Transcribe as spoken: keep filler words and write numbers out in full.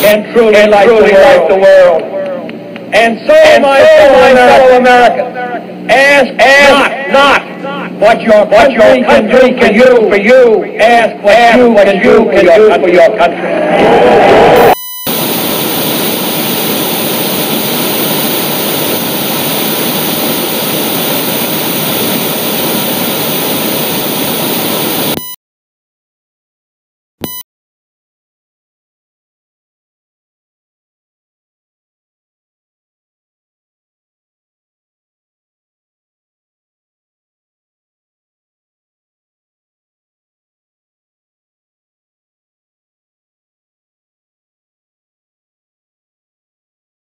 can truly, can like, truly the like the world. And so, And my, so, fellow, my fellow Americans, Americans, ask, ask not, not what your what your country country can do for you. for you. Ask what Ask you what can you do can for your do for country. your country.